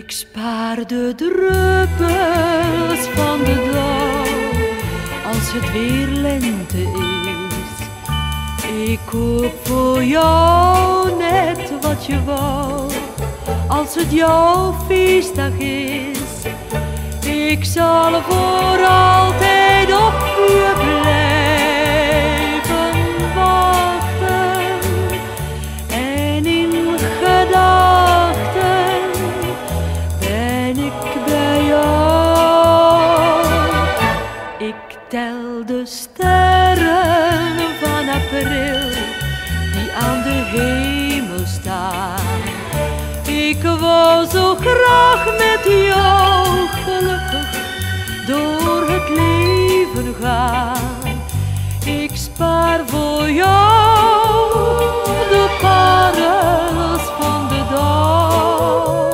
Ik spaar de druppels van de dauw als het weer lente is. Ik koop voor jou net wat je wou als het jouw feestdag is. Ik zal voor altijd op je blijven wachten en in gedachten ben ik bij jou. Ik tel de sterren van april die aan de hemel staan. Ik wou zo graag met jou gelukkig door het leven gaan. Ik spaar voor jou de parels van de dauw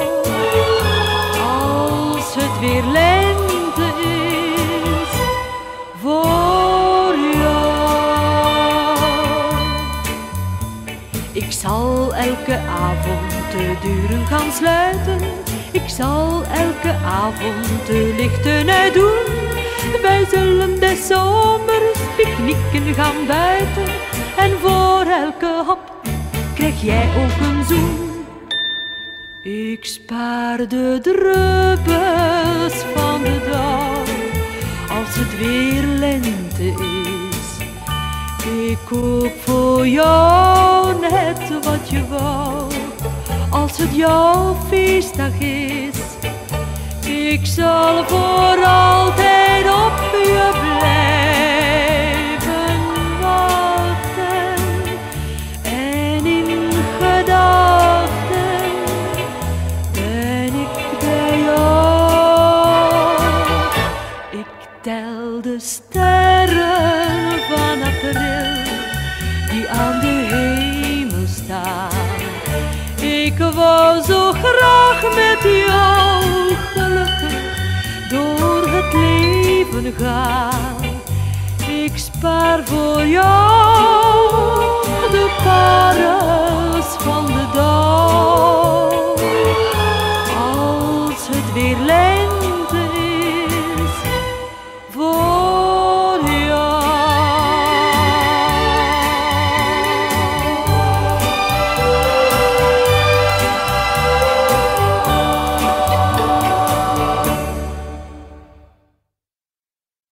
als het weer lente is voor jou. Ik zal elke avond de deuren gaan sluiten. Ik zal elke avond de lichten uitdoen. Wij zullen des zomers picknicken gaan buiten. En voor elke hap krijg jij ook een zoen. Ik spaar de druppels van de dauw als het weer lente is. Ik koop voor jou net wat je wou als het jouw feestdag is. Ik zal voor altijd op je blijven wachten en in gedachten ben ik bij jou. Ik tel de sterren van april die aan de hemel staan. Ik wou zo graag met jou gelukkig door het leven gaan. Ik spaar voor jou de parels van de dauw.